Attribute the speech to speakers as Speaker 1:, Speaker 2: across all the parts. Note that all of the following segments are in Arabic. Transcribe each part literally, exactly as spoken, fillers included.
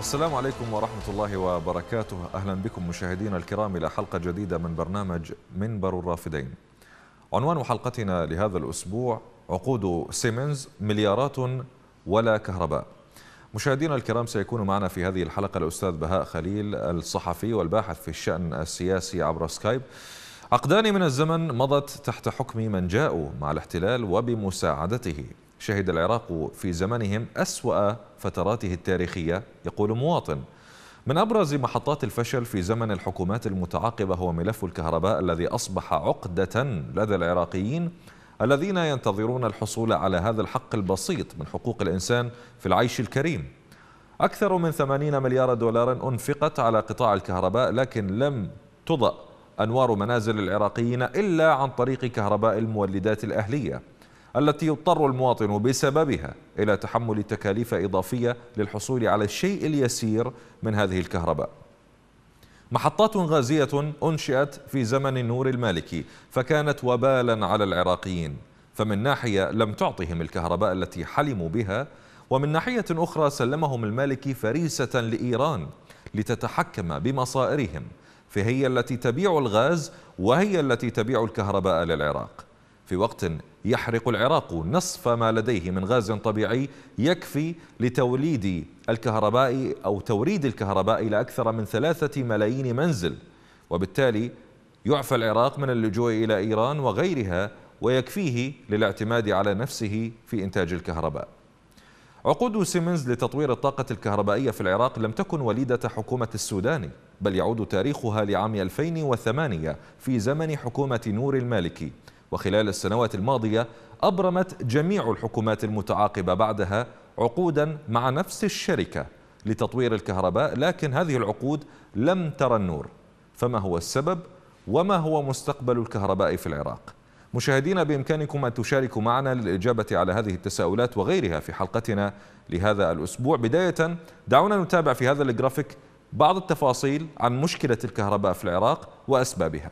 Speaker 1: السلام عليكم ورحمة الله وبركاته. أهلا بكم مشاهدينا الكرام إلى حلقة جديدة من برنامج منبر الرافدين. عنوان حلقتنا لهذا الأسبوع: عقود سيمنز مليارات ولا كهرباء. مشاهدينا الكرام، سيكون معنا في هذه الحلقة الأستاذ بهاء خليل، الصحفي والباحث في الشأن السياسي عبر سكايب. عقدان من الزمن مضت تحت حكم من جاءوا مع الاحتلال وبمساعدته. شهد العراق في زمنهم أسوأ فتراته التاريخية. يقول مواطن: من أبرز محطات الفشل في زمن الحكومات المتعاقبة هو ملف الكهرباء الذي أصبح عقدة لدى العراقيين الذين ينتظرون الحصول على هذا الحق البسيط من حقوق الإنسان في العيش الكريم. أكثر من ثمانين مليار دولار أنفقت على قطاع الكهرباء، لكن لم تضأ أنوار منازل العراقيين إلا عن طريق كهرباء المولدات الأهلية التي يضطر المواطن بسببها إلى تحمل تكاليف إضافية للحصول على الشيء اليسير من هذه الكهرباء. محطات غازية أنشئت في زمن النور المالكي فكانت وبالا على العراقيين، فمن ناحية لم تعطهم الكهرباء التي حلموا بها، ومن ناحية أخرى سلمهم المالكي فريسة لإيران لتتحكم بمصائرهم، فهي التي تبيع الغاز وهي التي تبيع الكهرباء للعراق. في وقت يحرق العراق نصف ما لديه من غاز طبيعي يكفي لتوليد الكهرباء أو توريد الكهرباء إلى أكثر من ثلاثة ملايين منزل، وبالتالي يعفى العراق من اللجوء إلى إيران وغيرها ويكفيه للاعتماد على نفسه في إنتاج الكهرباء. عقود سيمنز لتطوير الطاقة الكهربائية في العراق لم تكن وليدة حكومة السوداني، بل يعود تاريخها لعام ألفين وثمانية في زمن حكومة نور المالكي. وخلال السنوات الماضية أبرمت جميع الحكومات المتعاقبة بعدها عقودا مع نفس الشركة لتطوير الكهرباء، لكن هذه العقود لم ترى النور. فما هو السبب؟ وما هو مستقبل الكهرباء في العراق؟ مشاهدينا، بإمكانكم أن تشاركوا معنا للإجابة على هذه التساؤلات وغيرها في حلقتنا لهذا الأسبوع. بداية دعونا نتابع في هذا الجرافيك بعض التفاصيل عن مشكلة الكهرباء في العراق وأسبابها.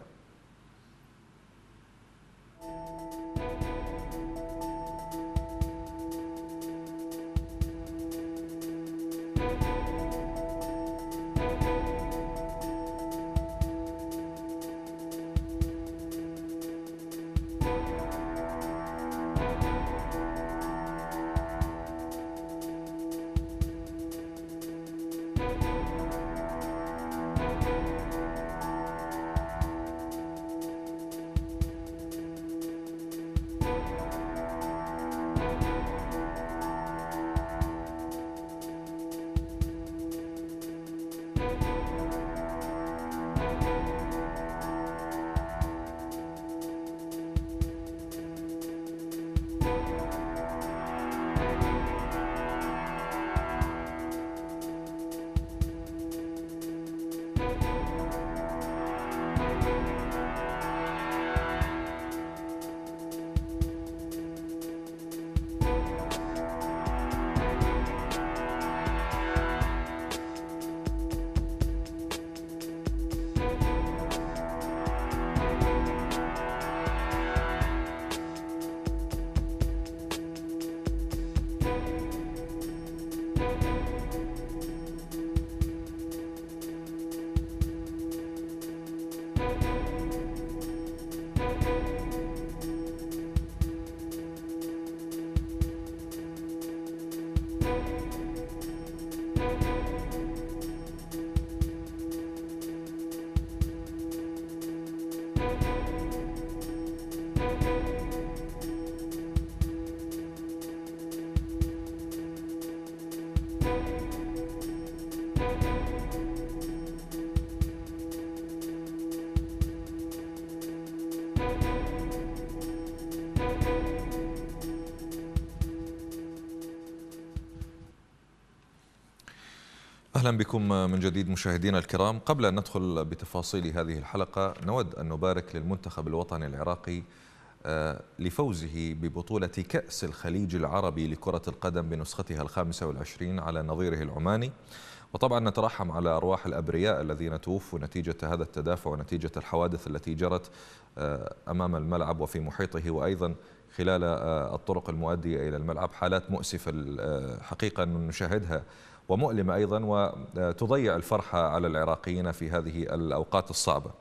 Speaker 1: أهلا بكم من جديد مشاهدينا الكرام. قبل أن ندخل بتفاصيل هذه الحلقة، نود أن نبارك للمنتخب الوطني العراقي لفوزه ببطولة كأس الخليج العربي لكرة القدم بنسختها الخامسة والعشرين على نظيره العماني. وطبعا نترحم على أرواح الأبرياء الذين توفوا نتيجة هذا التدافع ونتيجة الحوادث التي جرت أمام الملعب وفي محيطه، وأيضا خلال الطرق المؤدية إلى الملعب. حالات مؤسفة حقيقة نشاهدها ومؤلمة أيضا، وتضيع الفرحة على العراقيين في هذه الأوقات الصعبة.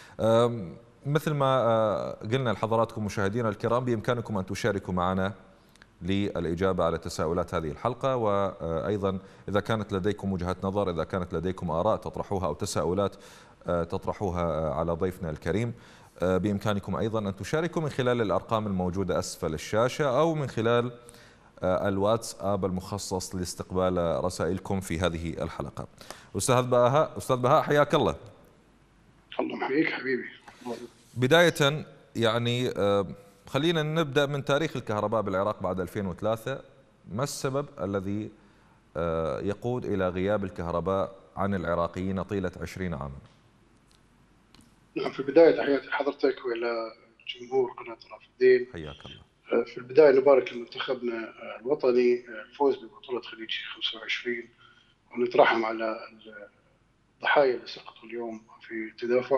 Speaker 1: مثل ما قلنا لحضراتكم مشاهدينا الكرام، بإمكانكم أن تشاركوا معنا للإجابة على تساؤلات هذه الحلقة، وأيضا إذا كانت لديكم وجهات نظر، إذا كانت لديكم آراء تطرحوها أو تساؤلات تطرحوها على ضيفنا الكريم، بإمكانكم أيضا أن تشاركوا من خلال الأرقام الموجودة أسفل الشاشة أو من خلال الواتساب المخصص لاستقبال رسائلكم في هذه الحلقة. أستاذ بهاء أستاذ بهاء حياك الله.
Speaker 2: الله يحييك حبيبي.
Speaker 1: بداية يعني خلينا نبدأ من تاريخ الكهرباء بالعراق بعد ألفين وثلاثة. ما السبب الذي يقود إلى غياب الكهرباء عن العراقيين طيلة عشرين عاما؟
Speaker 2: نعم، في البداية تحياتي لحضرتك وإلى جمهور قناة رافدين.
Speaker 1: حياك الله.
Speaker 2: في البداية نبارك لمنتخبنا الوطني الفوز ببطولة خليج خمسة وعشرين، ونترحم على الضحايا اللي سقطوا اليوم في التدافع.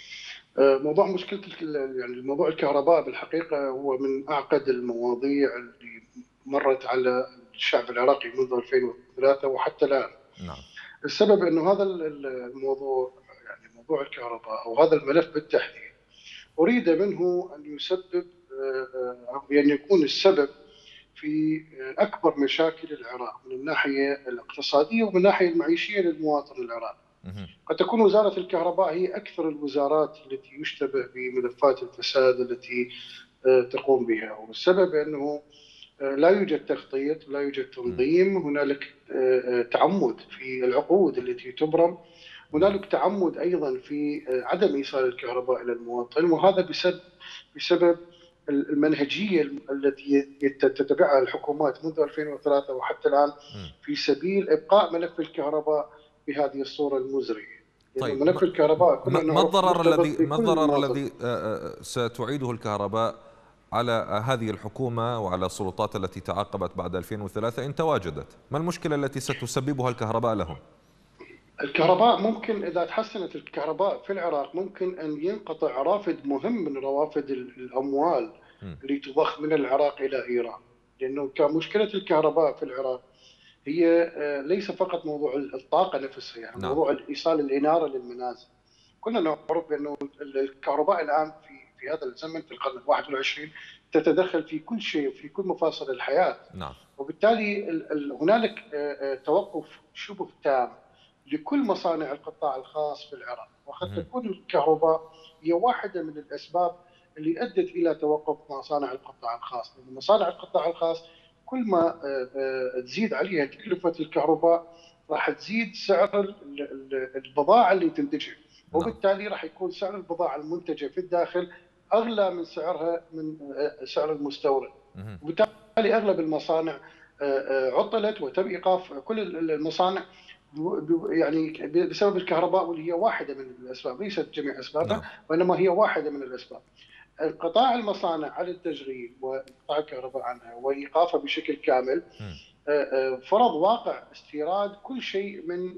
Speaker 2: موضوع مشكلة يعني موضوع الكهرباء بالحقيقة هو من أعقد المواضيع اللي مرت على الشعب العراقي منذ ألفين وثلاثة وحتى الآن.
Speaker 1: نعم.
Speaker 2: السبب أنه هذا الموضوع يعني موضوع الكهرباء أو هذا الملف بالتحديد أريد منه أن يسبب أو يعني يكون السبب في أكبر مشاكل العراق من الناحية الاقتصادية ومن الناحية المعيشية للمواطن العراقي. قد تكون وزارة الكهرباء هي أكثر الوزارات التي يشتبه بملفات الفساد التي تقوم بها، والسبب أنه لا يوجد تخطيط، لا يوجد تنظيم، هنالك تعمد في العقود التي تبرم، هنالك تعمد أيضا في عدم إيصال الكهرباء إلى المواطن، وهذا بسبب بسبب المنهجية التي تتبعها الحكومات منذ ألفين وثلاثة وحتى الآن في سبيل إبقاء ملف الكهرباء بهذه الصورة المزرية.
Speaker 1: طيب،
Speaker 2: ملف الكهرباء
Speaker 1: ما الضرر الذي ما الضرر الذي ستعيده الكهرباء على هذه الحكومة وعلى السلطات التي تعاقبت بعد ألفين وثلاثة إن تواجدت؟ ما المشكلة التي ستسببها الكهرباء لهم؟
Speaker 2: الكهرباء ممكن إذا تحسنت الكهرباء في العراق ممكن أن ينقطع رافد مهم من روافد الأموال اللي تضخ من العراق إلى إيران، لأنه كمشكلة الكهرباء في العراق هي ليس فقط موضوع الطاقة نفسها، يعني نعم. موضوع إيصال الإنارة للمنازل. كنا نعرف بأنه الكهرباء الآن في في هذا الزمن في القرن الواحد والعشرين تتدخل في كل شيء في كل مفاصل الحياة.
Speaker 1: نعم.
Speaker 2: وبالتالي هنالك توقف شبه تام لكل مصانع القطاع الخاص في العراق، وقد تكون الكهرباء هي واحدة من الأسباب اللي أدت إلى توقف مصانع القطاع الخاص، لأن مصانع القطاع الخاص كل ما تزيد عليها تكلفة الكهرباء راح تزيد سعر البضاعة اللي تنتجها، وبالتالي راح يكون سعر البضاعة المنتجة في الداخل أغلى من سعرها من سعر المستورد، وبالتالي أغلب المصانع عطلت وتم إيقاف كل المصانع يعني بسبب الكهرباء، واللي هي واحدة من الأسباب، ليست جميع أسبابها وإنما هي واحدة من الأسباب. انقطاع المصانع عن التشغيل وانقطاع الكهرباء عنها وإيقافها بشكل كامل فرض واقع استيراد كل شيء من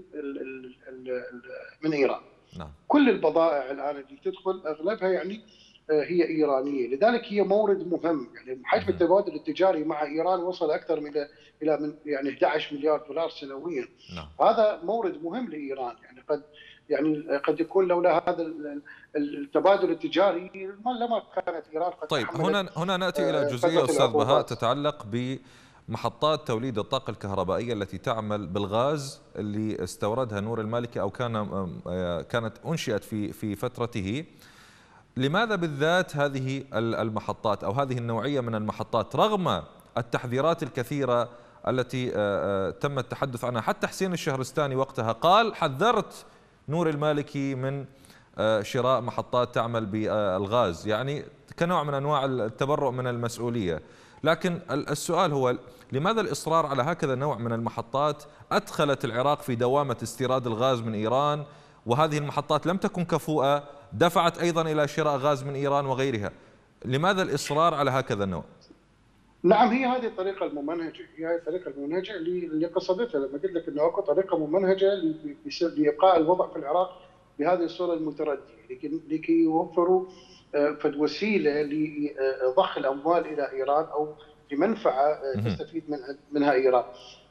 Speaker 2: من إيران.
Speaker 1: نعم.
Speaker 2: كل البضائع الآن اللي تدخل أغلبها يعني هي إيرانية، لذلك هي مورد مهم. يعني حجم التبادل التجاري مع إيران وصل أكثر من إلى من يعني أحد عشر مليار دولار سنويا.
Speaker 1: نعم.
Speaker 2: هذا مورد مهم لإيران، يعني قد يعني قد يكون لولا هذا التبادل التجاري لما كانت إيران قد
Speaker 1: طيب هنا هنا نأتي إلى جزئية أستاذ بهاء تتعلق بمحطات توليد الطاقة الكهربائية التي تعمل بالغاز اللي استوردها نور المالكي أو كان كانت أنشئت في في فترته. لماذا بالذات هذه المحطات أو هذه النوعية من المحطات رغم التحذيرات الكثيرة التي تم التحدث عنها؟ حتى حسين الشهرستاني وقتها قال حذرت نور المالكي من شراء محطات تعمل بالغاز، يعني كنوع من أنواع التبرؤ من المسؤولية. لكن السؤال هو لماذا الإصرار على هكذا نوع من المحطات أدخلت العراق في دوامة استيراد الغاز من إيران، وهذه المحطات لم تكن كفؤة، دفعت أيضا إلى شراء غاز من إيران وغيرها؟ لماذا الإصرار على هكذا النوع؟
Speaker 2: نعم، هي هذه الطريقة الممنهجة، هي هذه الطريقة الممنهجة اللي قصدتها لما قلت لك أنه أكو طريقة ممنهجة لإبقاء الوضع في العراق بهذه الصورة المتردية، لكي يوفروا فد وسيلة لضخ الأموال إلى إيران أو لمنفعة تستفيد من منها إيران.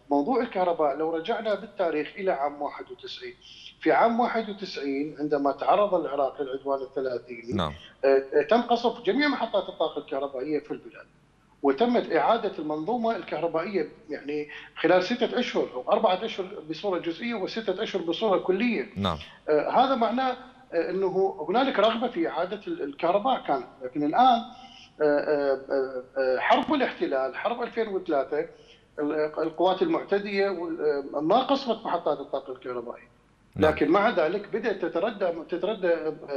Speaker 2: موضوع الكهرباء لو رجعنا بالتاريخ إلى عام واحد وتسعين، في عام واحد وتسعين عندما تعرض العراق للعدوان الثلاثيني
Speaker 1: نعم.
Speaker 2: تم قصف جميع محطات الطاقة الكهربائية في البلاد، وتمت إعادة المنظومة الكهربائية يعني خلال ستة أشهر أو أربعة أشهر بصورة جزئية وستة أشهر بصورة كلية.
Speaker 1: نعم.
Speaker 2: آه هذا معناه آه أنه هنالك رغبة في إعادة الكهرباء كانت، لكن الآن آه آه آه حرب الاحتلال، حرب ألفين وثلاثة، القوات المعتدية ما قصفت محطات الطاقة الكهربائية، لكن مع ذلك بدأت تتردى تتردى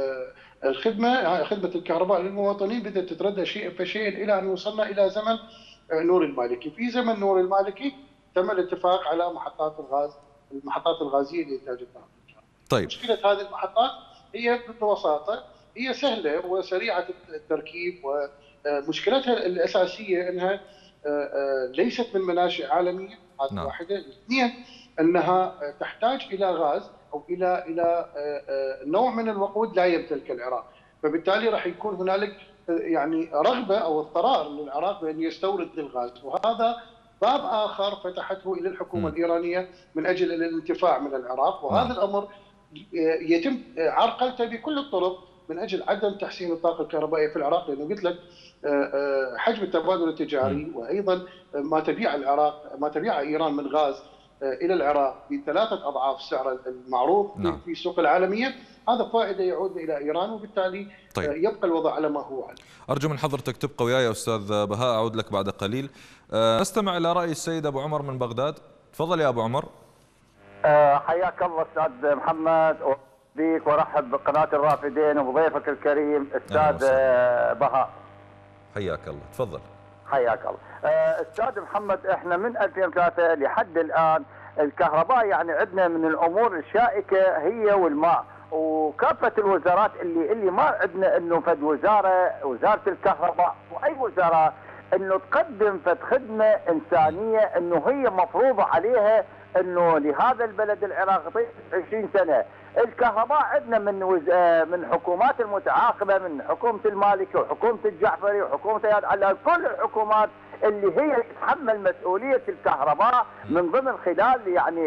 Speaker 2: الخدمة خدمة الكهرباء للمواطنين، بدأت تتردى شيئا فشيئا إلى أن وصلنا إلى زمن نور المالكي. في زمن نور المالكي تم الاتفاق على محطات الغاز، المحطات الغازية لإنتاج الطاقة.
Speaker 1: طيب.
Speaker 2: مشكلة هذه المحطات هي ببساطة هي سهلة وسريعة التركيب، ومشكلتها الأساسية أنها ليست من مناشئ عالمية، هذه واحدة. اثنين، أنها تحتاج إلى غاز أو إلى إلى نوع من الوقود لا يمتلك العراق، فبالتالي راح يكون هنالك يعني رغبة أو اضطرار للعراق بأن يستورد الغاز، وهذا باب آخر فتحته إلى الحكومة م. الإيرانية من أجل الانتفاع من العراق، وهذا م. الأمر يتم عرقلته بكل الطرق من أجل عدم تحسين الطاقة الكهربائية في العراق، لأنه قلت لك حجم التبادل التجاري م. وأيضا ما تبيع العراق ما تبيع إيران من غاز إلى العراق بثلاثة أضعاف السعر المعروف نعم. في السوق العالمية، هذا فائدة يعود إلى إيران، وبالتالي طيب. يبقى الوضع على ما هو عليه.
Speaker 1: أرجو من حضرتك تبقى وياي أستاذ بهاء، أعود لك بعد قليل. نستمع إلى رأي السيد أبو عمر من بغداد. تفضل يا أبو عمر.
Speaker 3: حياك الله أستاذ محمد بك، ورحب بقناة الرافدين وبضيفك الكريم أستاذ بهاء.
Speaker 1: حياك الله، تفضل.
Speaker 3: حياك الله. أستاذ محمد، احنا من ألفين وثلاثة لحد الآن الكهرباء يعني عندنا من الأمور الشائكة هي والماء، وكافة الوزارات اللي اللي ما عندنا انه فد وزارة وزارة الكهرباء واي وزارة انه تقدم فد خدمة انسانية انه هي مفروضة عليها انه لهذا البلد العراق طيب عشرين سنة. الكهرباء عندنا من وز... من حكومات المتعاقبة، من حكومة المالكي وحكومة الجعفري وحكومة على كل الحكومات اللي هي تتحمل مسؤولية الكهرباء من ضمن خلال يعني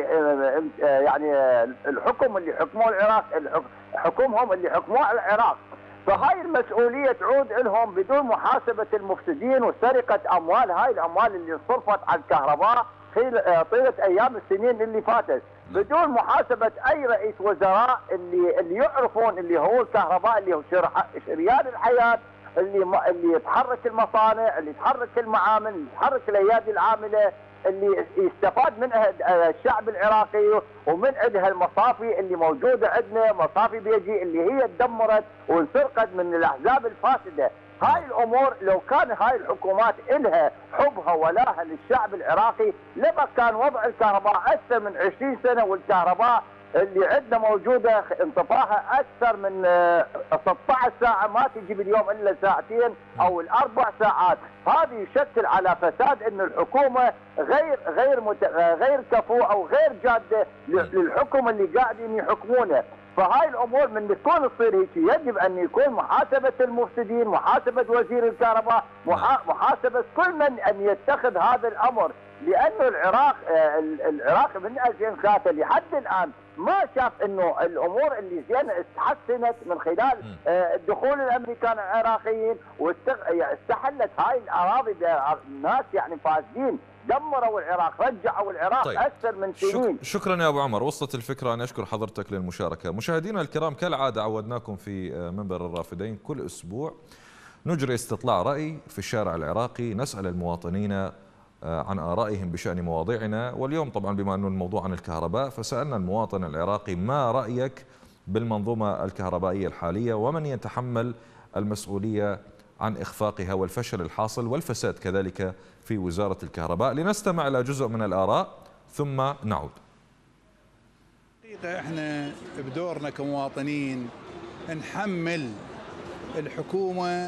Speaker 3: يعني الحكم اللي حكموه العراق، حكومهم اللي حكموه العراق. فهاي المسؤولية تعود لهم بدون محاسبة المفسدين وسرقة أموال، هاي الأموال اللي صرفت على الكهرباء طيلة أيام السنين اللي فاتت بدون محاسبة أي رئيس وزراء اللي اللي يعرفون اللي هو الكهرباء اللي هو شريان الحياة، اللي اللي يتحرك المصانع، اللي يتحرك المعامل، اللي يتحرك الايادي العامله، اللي يستفاد منها الشعب العراقي ومن عندها المصافي اللي موجوده عندنا، مصافي بيجي اللي هي تدمرت وانسرقت من الاحزاب الفاسده. هاي الامور لو كان هاي الحكومات الها حبها ولاها للشعب العراقي لما كان وضع الكهرباء اكثر من عشرين سنه، والكهرباء اللي عندنا موجوده انطفاها اكثر من ستة عشر ساعه، ما تجي باليوم الا ساعتين او الاربع ساعات. هذا يشكل على فساد ان الحكومه غير غير مت... غير كفوءه او غير جاده للحكم اللي قاعدين يحكمونه. فهاي الامور من تكون تصير هيك يجب ان يكون محاسبه المفسدين، محاسبه وزير الكهرباء، محاسبه كل من ان يتخذ هذا الامر، لانه العراق العراق من ألفين وثلاثة لحد الان ما شاف انه الامور اللي زينه استحسنت من خلال دخول الامريكان العراقيين واستحلت هاي الاراضي الناس يعني فاسدين، دمروا العراق، رجعوا العراق طيب. اكثر من سنين.
Speaker 1: شكرا يا ابو عمر، وصلت الفكره. انا اشكر حضرتك للمشاركه. مشاهدينا الكرام، كالعاده عودناكم في منبر الرافدين كل اسبوع نجري استطلاع راي في الشارع العراقي، نسال المواطنين عن آرائهم بشأن مواضيعنا، واليوم طبعا بما أنه الموضوع عن الكهرباء فسألنا المواطن العراقي ما رأيك بالمنظومة الكهربائية الحالية ومن يتحمل المسؤولية عن إخفاقها والفشل الحاصل والفساد كذلك في وزارة الكهرباء. لنستمع إلى جزء من الآراء ثم نعود.
Speaker 4: حقيقة احنا بدورنا كمواطنين نحمل الحكومة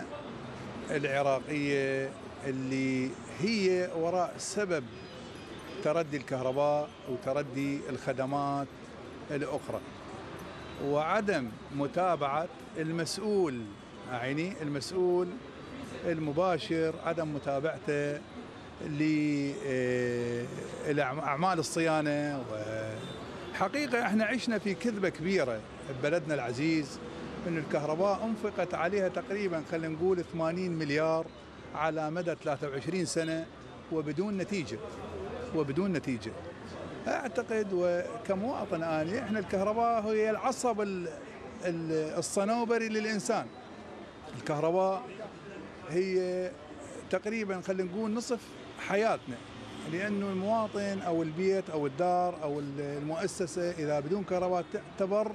Speaker 4: العراقية اللي هي وراء سبب تردي الكهرباء وتردي الخدمات الأخرى وعدم متابعة المسؤول، يعني المسؤول المباشر عدم متابعته لأعمال الصيانة. وحقيقة احنا عشنا في كذبة كبيرة ببلدنا العزيز، أن الكهرباء أنفقت عليها تقريبا خلينا نقول ثمانين مليار على مدى ثلاثة وعشرين سنة وبدون نتيجة وبدون نتيجة. أعتقد وكمواطن آني احنا الكهرباء هي العصب الصنوبري للإنسان. الكهرباء هي تقريبا خلينا نقول نصف حياتنا، لأنه المواطن أو البيت أو الدار أو المؤسسة إذا بدون كهرباء تعتبر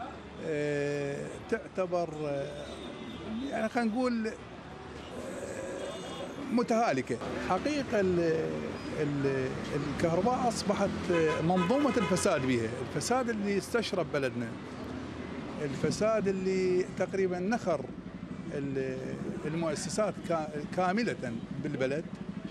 Speaker 4: تعتبر يعني خلينا نقول متهالكة. حقيقة ال ال الكهرباء أصبحت منظومة الفساد بها، الفساد اللي استشرب بلدنا، الفساد اللي تقريبا نخر المؤسسات كاملة بالبلد،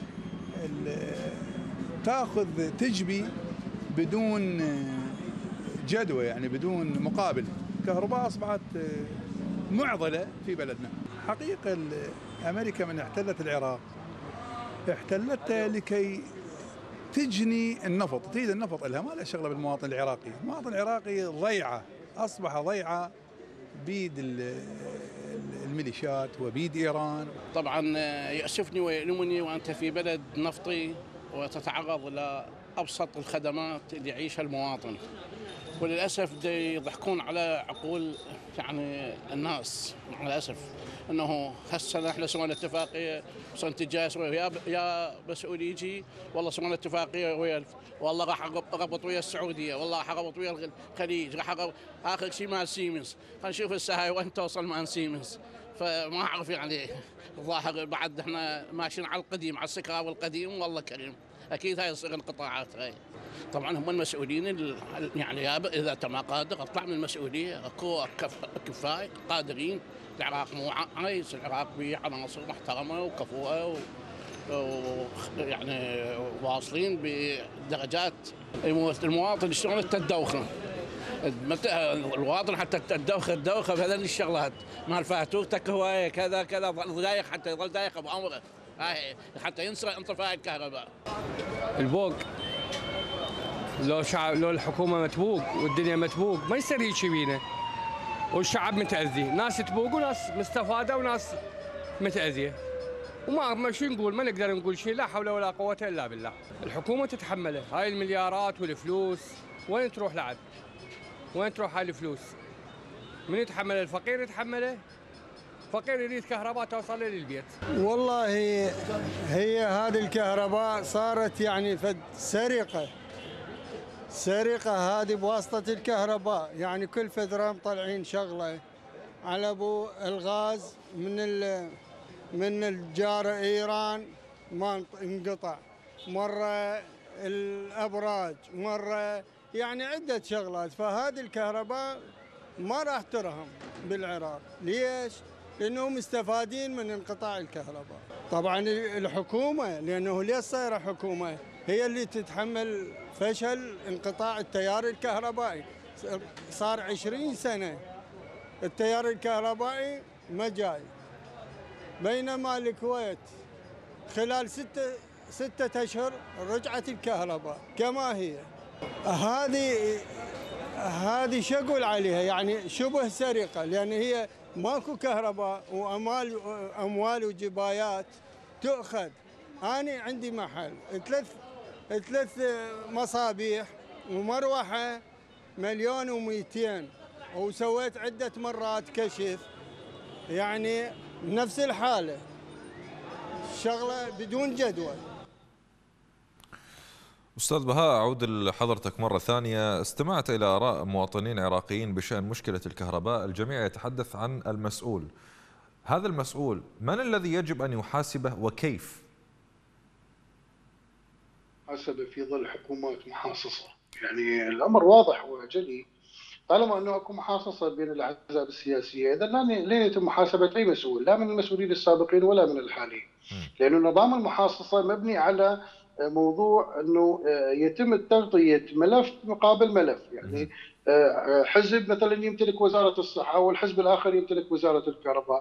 Speaker 4: تأخذ تجبي بدون جدوى يعني بدون مقابل. الكهرباء أصبحت معضلة في بلدنا. حقيقة أمريكا من احتلت العراق احتلتها لكي تجني النفط، تريد النفط لها، ما لها شغلة بالمواطن العراقي. المواطن العراقي ضيعة، أصبح ضيعة بيد الميليشيات وبيد إيران.
Speaker 5: طبعا يأسفني ويؤلمني وأنت في بلد نفطي وتتعرض إلى أبسط الخدمات اللي يعيشها المواطن، وللأسف يضحكون على عقول يعني الناس. مع الأسف أنه هالسنة احنا سوينا اتفاقية السنة الجاية يا يا مسؤول يجي والله سوينا اتفاقية ويا والله راح أربط ويا السعودية، والله راح أربط ويا الخليج، راح أربط آخر شيء مع سيمنز. خلينا نشوف الساعة وين توصل مع سيمنز. فما أعرف يعني الظاهر بعد احنا ماشيين على القديم، على السكراب القديم. والله كريم أكيد هاي تصير القطاعات هاي. طبعا هم المسؤولين يعني اذا انت ما قادر اطلع من المسؤوليه. اكو كفايه قادرين. العراق مو عايز، العراق به عناصر محترمه وكفؤه ويعني واصلين بدرجات. المواطن شلون تدوخه الواطن حتى تدوخه الدوخه بهذين الشغلات مال فاتورتك هوايه كذا كذا ظل دايخ حتى يظل دايخ بامره هاي حتى ينسى انطفاء الكهرباء.
Speaker 6: البوق لو شعب لو الحكومه متبوق والدنيا متبوق ما يصير هيك بينا، والشعب متاذي، ناس تبوق وناس مستفاده وناس متاذيه، وما ما شو نقول، ما نقدر نقول شيء. لا حول ولا قوه الا بالله. الحكومه تتحمله هاي المليارات والفلوس، وين تروح لعب؟ وين تروح هاي الفلوس؟ من يتحمل؟ الفقير يتحمله. فقير يريد كهرباء توصل له للبيت.
Speaker 7: والله هي هذه الكهرباء صارت يعني فد سرقه سرقه هذه بواسطه الكهرباء، يعني كل فتره مطلعين شغله على ابو الغاز من من الجاره ايران ما انقطع، مره الابراج، مره يعني عده شغلات. فهذه الكهرباء ما راح ترهم بالعراق. ليش؟ لأنه مستفادين من انقطاع الكهرباء. طبعا الحكومة، لأنه ليش صايرة حكومة؟ هي اللي تتحمل فشل انقطاع التيار الكهربائي. صار عشرين سنة التيار الكهربائي ما جاي، بينما الكويت خلال ستة ستة أشهر رجعت الكهرباء كما هي. هذه هذه شو أقول عليها؟ يعني شبه سرقة، لأن هي ماكو كهرباء واموال اموال وجبايات تؤخذ. انا عندي محل ثلاث ثلاث مصابيح ومروحه مليون ومئتين، وسويت عده مرات كشف، يعني نفس الحاله، شغله بدون جدوى.
Speaker 1: أستاذ بهاء، أعود لحضرتك مرة ثانية. استمعت إلى آراء مواطنين عراقيين بشأن مشكلة الكهرباء، الجميع يتحدث عن المسؤول. هذا المسؤول من الذي يجب أن يحاسبه وكيف؟
Speaker 2: حسب في ظل حكومات محاصصة، يعني الأمر واضح وجلي. طالما أنه أكو محاصصة بين الأحزاب السياسية، إذا لن يتم محاسبة أي مسؤول، لا من المسؤولين السابقين ولا من الحاليين، لأن نظام المحاصصة مبني على موضوع أنه يتم تغطية ملف مقابل ملف. يعني حزب مثلا يمتلك وزارة الصحة والحزب الآخر يمتلك وزارة الكهرباء،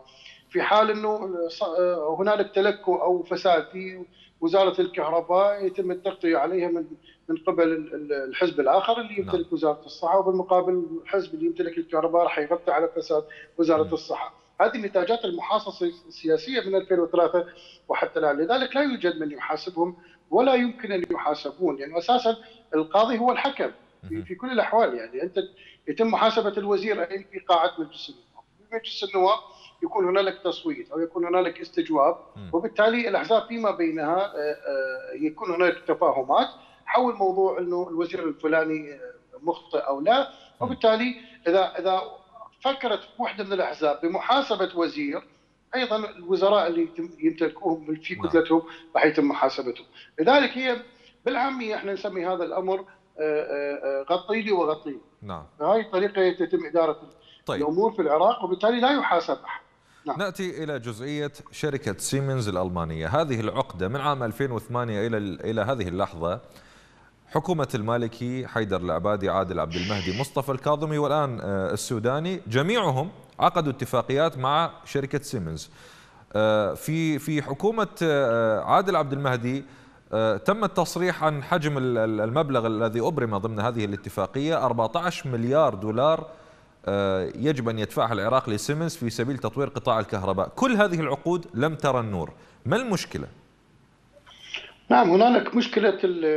Speaker 2: في حال انه هنالك تلكؤ او فساد في وزاره الكهرباء يتم التغطيه عليها من من قبل الحزب الاخر اللي يمتلك نعم. وزاره الصحه، وبالمقابل الحزب اللي يمتلك الكهرباء راح يغطي على فساد وزاره م. الصحه. هذه نتاجات المحاصصه السياسيه من ألفين وثلاثة وحتى الان، لذلك لا يوجد من يحاسبهم ولا يمكن ان يحاسبون، لانه يعني اساسا القاضي هو الحكم في, في كل الاحوال. يعني انت يتم محاسبه الوزير في قاعه مجلس النواب، في مجلس النواب يكون هنالك تصويت او يكون هنالك استجواب، وبالتالي الاحزاب فيما بينها يكون هنالك تفاهمات حول موضوع انه الوزير الفلاني مخطئ او لا، وبالتالي اذا اذا فكرت وحده من الاحزاب بمحاسبه وزير، ايضا الوزراء اللي يمتلكوهم في كتلتهم راح يتم محاسبتهم. لذلك هي بالعاميه احنا نسمي هذا الامر غطي لي وغطي لي.
Speaker 1: نعم.
Speaker 2: بهذه الطريقه يتم اداره طيب. الامور في العراق، وبالتالي لا يحاسب احد.
Speaker 1: نعم. ناتي الى جزئيه شركه سيمنز الالمانيه، هذه العقده من عام ألفين وثمانية الى الى هذه اللحظه حكومه المالكي، حيدر العبادي، عادل عبد المهدي، مصطفى الكاظمي، والان السوداني، جميعهم عقدوا اتفاقيات مع شركه سيمنز. في في حكومه عادل عبد المهدي تم التصريح عن حجم المبلغ الذي أبرم ضمن هذه الاتفاقية، أربعة عشر مليار دولار يجب أن يدفعها العراق لسيمنز في سبيل تطوير قطاع الكهرباء. كل هذه العقود لم ترى النور، ما المشكلة؟
Speaker 2: نعم، هنالك مشكلة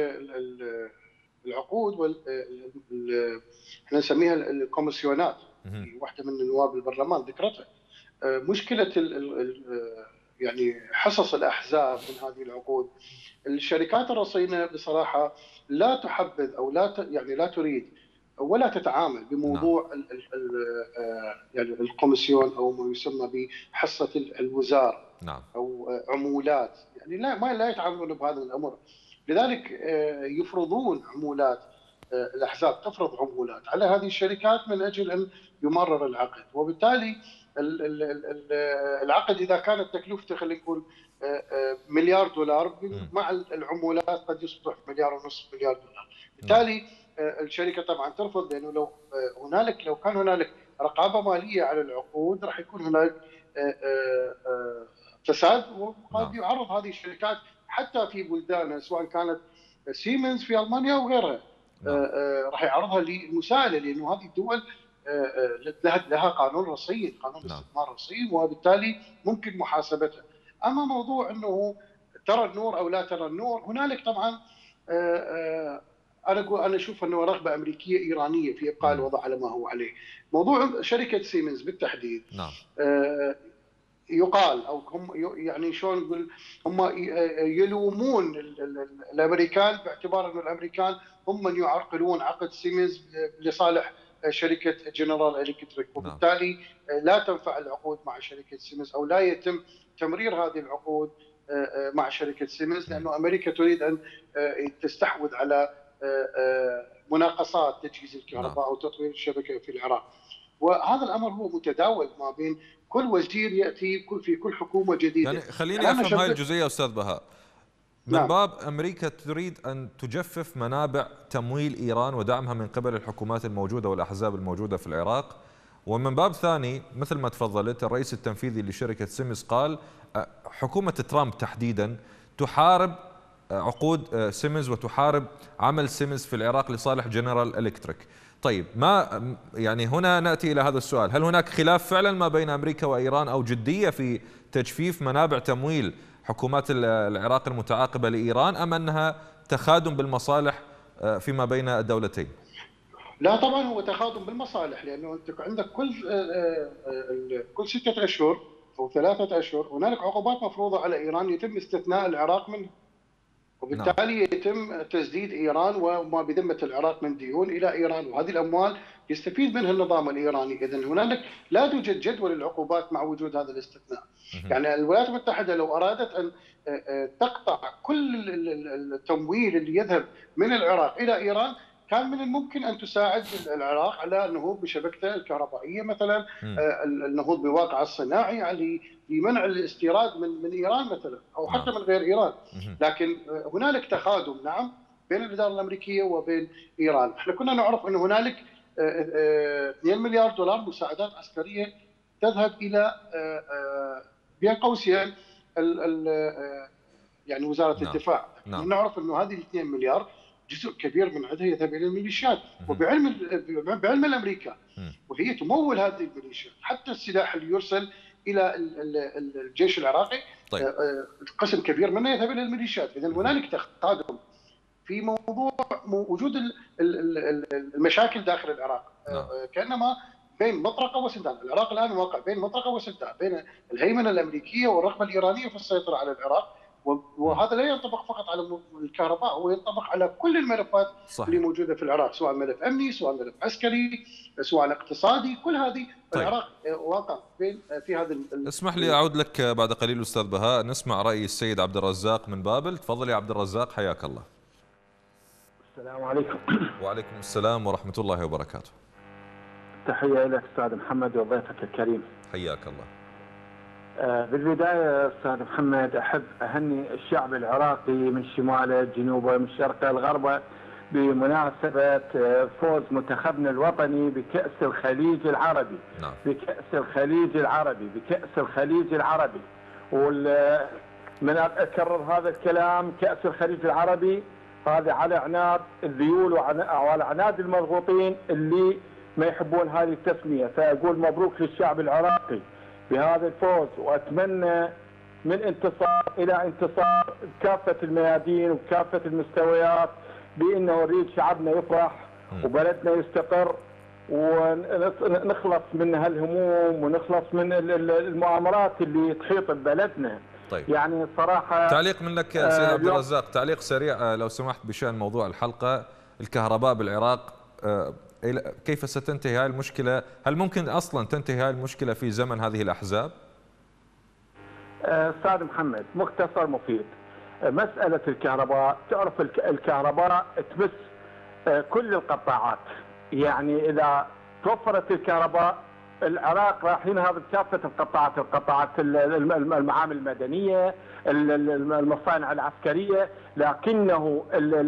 Speaker 2: العقود وال احنا نسميها الكوميسيونات، واحدة من نواب البرلمان ذكرتها. مشكلة يعني حصص الأحزاب من هذه العقود. الشركات الرصينة بصراحة لا تحبذ أو لا يعني لا تريد ولا تتعامل بموضوع نعم. ال ال يعني الكوميسيون أو ما يسمى بحصة الوزارة
Speaker 1: نعم.
Speaker 2: أو عمولات، يعني لا ما لا يتعاملون بهذا الأمر. لذلك يفرضون عمولات، الأحزاب تفرض عمولات على هذه الشركات من أجل أن يمرر العقد، وبالتالي العقد إذا كانت تكلفته خلينا نقول مليار دولار، مع العمولات قد يصبح مليار ونصف مليار دولار. بالتالي الشركة طبعا ترفض، لأنه لو هنالك لو كان هنالك رقابة مالية على العقود راح يكون هنالك فساد، وقد يعرض هذه الشركات حتى في بلدانها سواء كانت سيمنز في ألمانيا أو غيرها راح يعرضها للمساءلة، لأنه هذه الدول لها قانون رصين، قانون استثمار رصين، وبالتالي ممكن محاسبتها. اما موضوع انه ترى النور او لا ترى النور، هنالك طبعا انا اقول انا اشوف انه رغبه امريكيه ايرانيه في ابقاء الوضع على ما هو عليه. موضوع شركه سيمنز بالتحديد
Speaker 1: نعم.
Speaker 2: يقال او هم يعني شلون نقول، هم يلومون الامريكان باعتبار انه الامريكان هم من يعرقلون عقد سيمنز لصالح شركة جنرال إلكتريك، وبالتالي لا تنفع العقود مع شركة سيمنز أو لا يتم تمرير هذه العقود مع شركة سيمنز، لأنه أمريكا تريد أن تستحوذ على مناقصات تجهيز الكهرباء أو تطوير الشبكة في العراق. وهذا الأمر هو متداول ما بين كل وزير يأتي كل في كل حكومة جديدة.
Speaker 1: يعني خليني يعني أفهم هاي الجزئية أستاذ بهاء. من نعم. باب أمريكا تريد أن تجفف منابع تمويل إيران ودعمها من قبل الحكومات الموجودة والأحزاب الموجودة في العراق، ومن باب ثاني مثل ما تفضلت الرئيس التنفيذي لشركة سيمنز قال حكومة ترامب تحديدا تحارب عقود سيمنز وتحارب عمل سيمنز في العراق لصالح جنرال إلكتريك. طيب ما يعني هنا نأتي إلى هذا السؤال، هل هناك خلاف فعلا ما بين أمريكا وإيران أو جدية في تجفيف منابع تمويل حكومات العراق المتعاقبة لإيران، أم أنها تخادم بالمصالح فيما بين الدولتين؟
Speaker 2: لا طبعا هو تخادم بالمصالح، لأنه أنت عندك كل كل ستة أشهر أو ثلاثة أشهر هنالك عقوبات مفروضة على إيران يتم استثناء العراق منها، وبالتالي يتم تسديد إيران وما بذمة العراق من ديون إلى إيران، وهذه الأموال يستفيد منها النظام الإيراني. إذن هنالك لا توجد جدول العقوبات مع وجود هذا الاستثناء. يعني الولايات المتحدة لو أرادت أن تقطع كل التمويل اللي يذهب من العراق إلى إيران، كان من الممكن أن تساعد العراق على النهوض بشبكته الكهربائية مثلا، النهوض بواقع الصناعي يعني لمنع الاستيراد من من إيران مثلا أو حتى من غير إيران. لكن هنالك تخادم نعم بين الإدارة الأمريكية وبين إيران. احنا كنا نعرف أن هنالك اثنين مليار دولار مساعدات عسكرية تذهب الى بين قوسين يعني وزاره نعم. الدفاع. نعم. نعرف انه هذه الاثنين مليار جزء كبير من عدها يذهب الى الميليشيات، وبعلم بعلم الامريكا وهي تمول هذه الميليشيات، حتى السلاح اللي يرسل الى الجيش العراقي طيب. قسم كبير منه يذهب الى الميليشيات. اذا هنالك تصادم في موضوع وجود المشاكل داخل العراق. نعم. كانما بين مطرقه وسندان، العراق الان واقع بين مطرقه وسندان، بين الهيمنه الامريكيه والرغبه الايرانيه في السيطره على العراق، وهذا لا ينطبق فقط على الكهرباء، هو ينطبق على كل الملفات صحيح. اللي موجوده في العراق، سواء ملف امني، سواء ملف عسكري، سواء اقتصادي، كل هذه طيب. العراق واقع بين في هذا.
Speaker 1: اسمح لي اعود لك بعد قليل استاذ بهاء، نسمع راي السيد عبد الرزاق من بابل. تفضل يا عبد الرزاق، حياك الله.
Speaker 8: السلام عليكم.
Speaker 1: وعليكم السلام ورحمه الله وبركاته.
Speaker 8: تحيه لك استاذ محمد وضيفك الكريم.
Speaker 1: حياك الله.
Speaker 8: بالبداية أستاذ محمد أحب أهني الشعب العراقي من شماله جنوبه من شرقه لغربه بمناسبة فوز منتخبنا الوطني بكأس الخليج العربي. نعم. بكأس الخليج العربي بكأس الخليج العربي ومن أكرر هذا الكلام، كأس الخليج العربي هذا على عناد الذيول وعلى عناد المضغوطين اللي ما يحبون هذه التسمية. فأقول مبروك للشعب العراقي بهذا الفوز، وأتمنى من انتصار إلى انتصار بكافة الميادين وبكافة المستويات، بأنه نريد شعبنا يفرح وبلدنا يستقر ونخلص من هالهموم ونخلص من المؤامرات اللي تحيط ببلدنا.
Speaker 1: طيب.
Speaker 8: يعني صراحة
Speaker 1: تعليق منك سيد آه عبد الرزاق، تعليق سريع لو سمحت بشأن موضوع الحلقة، الكهرباء بالعراق، آه كيف ستنتهي هذه المشكلة؟ هل ممكن أصلا تنتهي هذه المشكلة في زمن هذه الأحزاب؟
Speaker 8: أستاذ محمد مختصر مفيد. مسألة الكهرباء، تعرف الكهرباء تمس كل القطاعات، يعني إذا توفرت الكهرباء العراق راح ينهض بكافة القطاعات، القطاعات المعامل المدنية، المصانع العسكرية، لكنه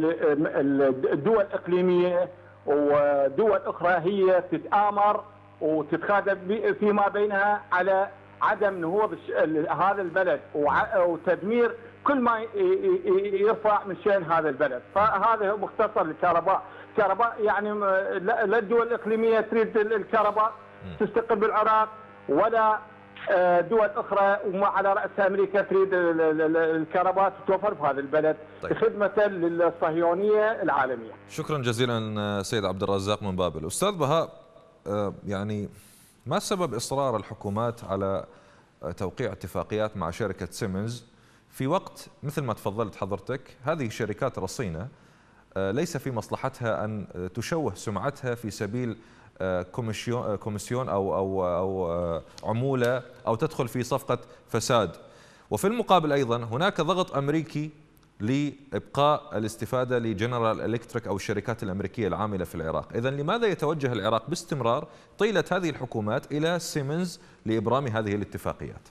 Speaker 8: الدول الإقليمية ودول أخرى هي تتآمر وتتخاذل فيما بينها على عدم نهوض هذا البلد وتدمير كل ما يرفع من شأن هذا البلد. فهذا هو مختصر للكهرباء. الكهرباء يعني لا الدول الإقليمية تريد الكهرباء تستقل بالعراق، ولا دول أخرى وما على رأسها أمريكا تريد الكهرباء تتوفر في هذا البلد. طيب. خدمة للصهيونية العالمية.
Speaker 1: شكرا جزيلا سيد عبد الرزاق من بابل. أستاذ بهاء، يعني ما سبب إصرار الحكومات على توقيع اتفاقيات مع شركة سيمنز في وقت مثل ما تفضلت حضرتك هذه الشركات الرصينة ليس في مصلحتها أن تشوه سمعتها في سبيل كوميسيون كوميسيون او او او عموله او تدخل في صفقه فساد، وفي المقابل ايضا هناك ضغط امريكي لابقاء الاستفاده لجنرال الكتريك او الشركات الامريكيه العامله في العراق. اذا لماذا يتوجه العراق باستمرار طيله هذه الحكومات الى سيمنز لابرام هذه الاتفاقيات؟